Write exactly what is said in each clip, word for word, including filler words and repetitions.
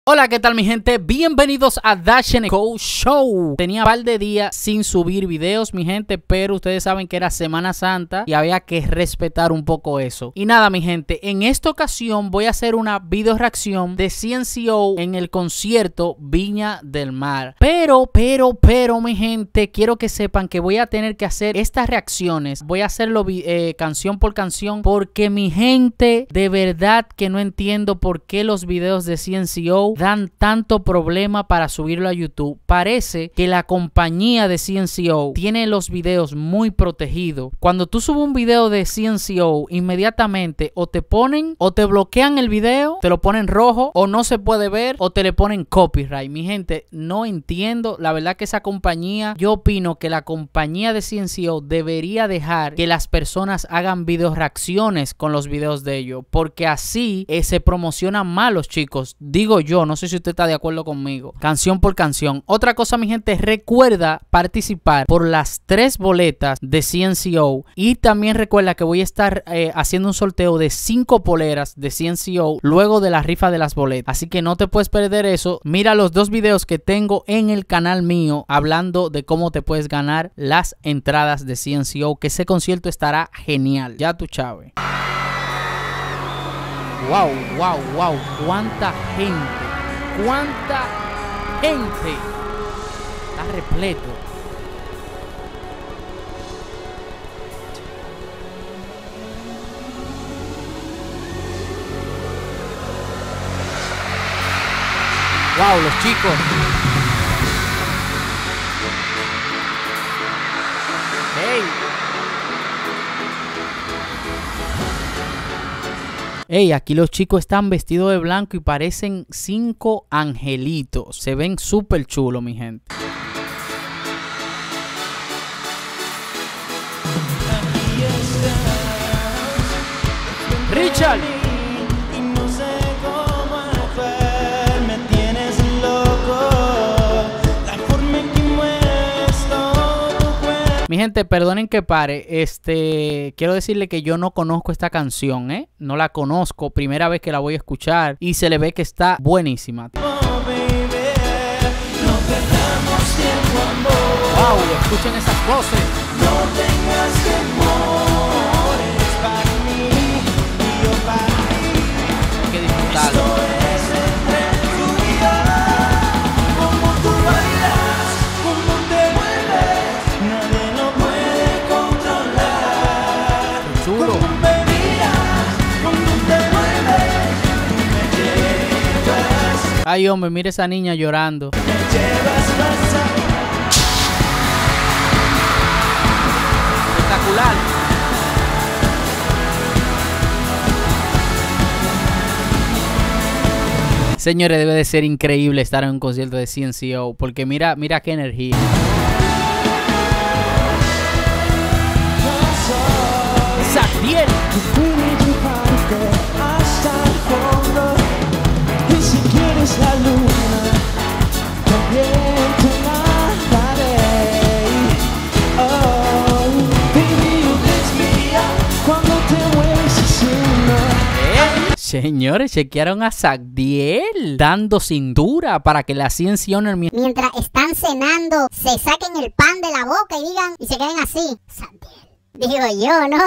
Hola, ¿qué tal mi gente? Bienvenidos a Dash and Go Show. Tenía un par de días sin subir videos, mi gente, pero ustedes saben que era Semana Santa y había que respetar un poco eso. Y nada, mi gente, en esta ocasión voy a hacer una video reacción de C N C O en el concierto Viña del Mar. Pero, pero, pero, mi gente, quiero que sepan que voy a tener que hacer estas reacciones. Voy a hacerlo eh, canción por canción porque, mi gente, de verdad que no entiendo por qué los videos de C N C O dan tanto problema para subirlo a YouTube. Parece que la compañía de C N C O tiene los videos muy protegidos. Cuando tú subes un video de C N C O, inmediatamente o te ponen o te bloquean el video, te lo ponen rojo, o no se puede ver, o te le ponen copyright. Mi gente, no entiendo. La verdad que esa compañía, yo opino que la compañía de C N C O debería dejar que las personas hagan video reacciones con los videos de ellos, porque así eh, se promocionan más los chicos. Digo yo, no sé si usted está de acuerdo conmigo. Canción por canción. Otra cosa, mi gente, recuerda participar por las tres boletas de C N C O. Y también recuerda que voy a estar eh, haciendo un sorteo de cinco poleras de C N C O luego de la rifa de las boletas. Así que no te puedes perder eso. Mira los dos videos que tengo en el canal mío hablando de cómo te puedes ganar las entradas de C N C O, que ese concierto estará genial. Ya tú, chave. Wow, wow, wow. Cuánta gente. Cuánta gente. Está repleto. Wow, los chicos. Hey. Hey, aquí los chicos están vestidos de blanco y parecen cinco angelitos. Se ven súper chulos, mi gente. Richard. Mi gente, perdonen que pare, este, quiero decirle que yo no conozco esta canción, ¿eh? No la conozco, primera vez que la voy a escuchar y se le ve que está buenísima. Oh, baby, no perdamos tiempo, amor. Wow, escuchen esas voces. No tengas temores para mí y yo para ti. Hay que disfrutarlo. Ay, hombre, mire esa niña llorando. Espectacular. Señores, debe de ser increíble estar en un concierto de C N C O, porque mira, mira qué energía. Zaddiel. La luna también te mandaré. Oh, baby, you lift me up cuando te mueves así, ¿no? Señores, chequearon a Zaddiel dando cintura para que la C N C O mientras están cenando se saquen el pan de la boca y digan y se queden así. Zaddiel, digo yo, ¿no?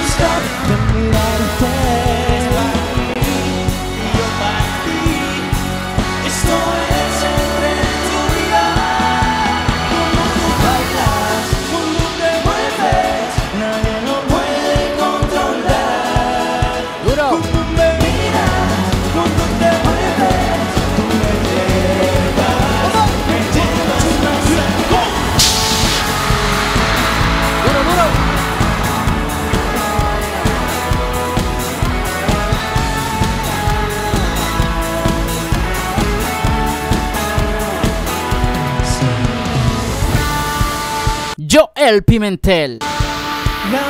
Joel Pimentel. La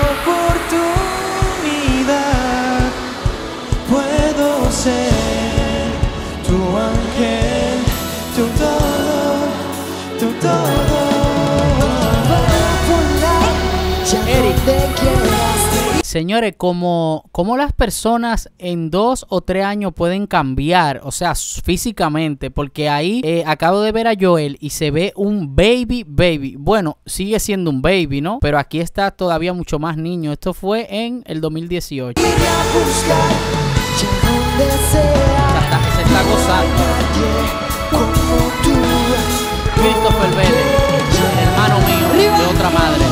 oportunidad, puedo ser tu ángel, tu todo, tu todo. Eric. Señores, como, como las personas en dos o tres años pueden cambiar, o sea, físicamente, porque ahí eh, acabo de ver a Joel y se ve un baby, baby. Bueno, sigue siendo un baby, ¿no? Pero aquí está todavía mucho más niño. Esto fue en el dos mil dieciocho. Se está, se está gozando. Christopher Vélez, el hermano mío de otra madre.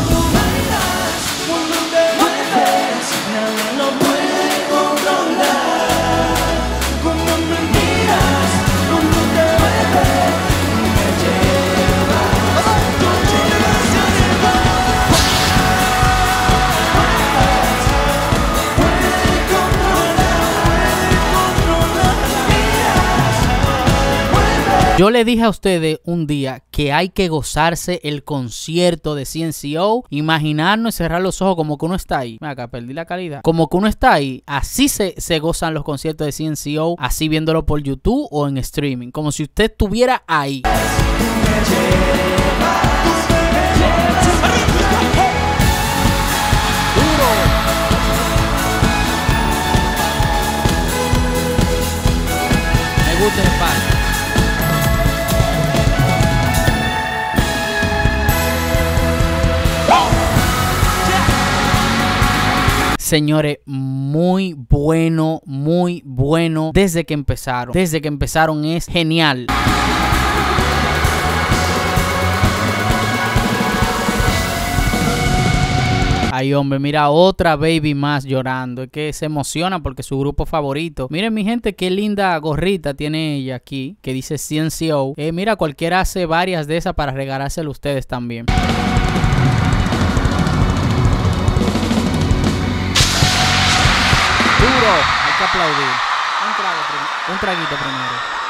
Yo le dije a ustedes un día que hay que gozarse el concierto de C N C O, imaginarnos y cerrar los ojos como que uno está ahí. Mira acá, perdí la calidad. Como que uno está ahí. Así se, se gozan los conciertos de C N C O, así viéndolo por YouTube o en streaming. Como si usted estuviera ahí. Me gusta el espacio. Señores, muy bueno, muy bueno. Desde que empezaron, desde que empezaron es genial. Ay, hombre, mira, otra baby más llorando. Es que se emociona porque es su grupo favorito. Miren, mi gente, qué linda gorrita tiene ella aquí, que dice C N C O. Eh, mira, cualquiera hace varias de esas para regalárselo a ustedes también. Duro, hay que aplaudir. Un trago primero. Un traguito primero.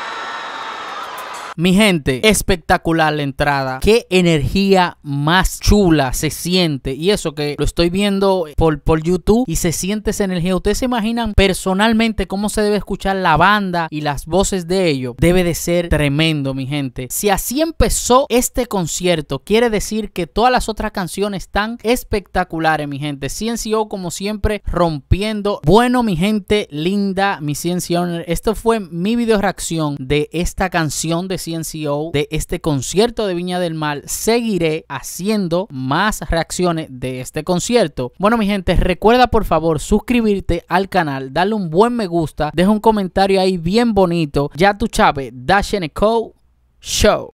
Mi gente, espectacular la entrada. Qué energía más chula se siente. Y eso que lo estoy viendo por, por YouTube y se siente esa energía. Ustedes se imaginan personalmente cómo se debe escuchar la banda y las voces de ellos. Debe de ser tremendo, mi gente. Si así empezó este concierto, quiere decir que todas las otras canciones están espectaculares, mi gente. C N C O, como siempre, rompiendo. Bueno, mi gente linda, mi C N C O. Esto fue mi video reacción de esta canción de C N C O, de este concierto de Viña del Mar. Seguiré haciendo más reacciones de este concierto. Bueno, mi gente, recuerda por favor suscribirte al canal, darle un buen me gusta, deja un comentario ahí bien bonito. Ya tú sabes, Dashen Co Show.